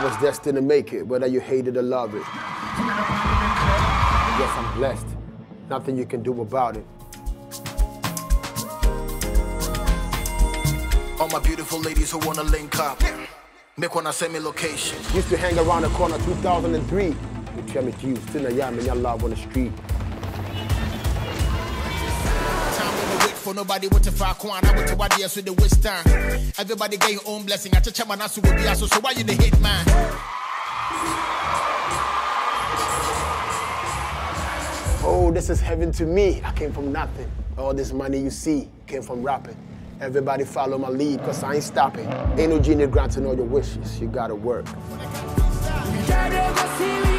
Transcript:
was destined to make it, whether you hate it or love it. Yes, I'm blessed. Nothing you can do about it. All my beautiful ladies who wanna link up, make wanna send me location. Used to hang around the corner 2003. With JAMZ, still a yam and your love on the street. For nobody what if I can't, I want to what yes with the waste time. Everybody get your own blessing. I check my nasu will be so why you the hate man? Oh, this is heaven to me. I came from nothing. All this money you see came from rapping. Everybody follow my lead, cause I ain't stopping. Ain't no genie granting all your wishes. You gotta work.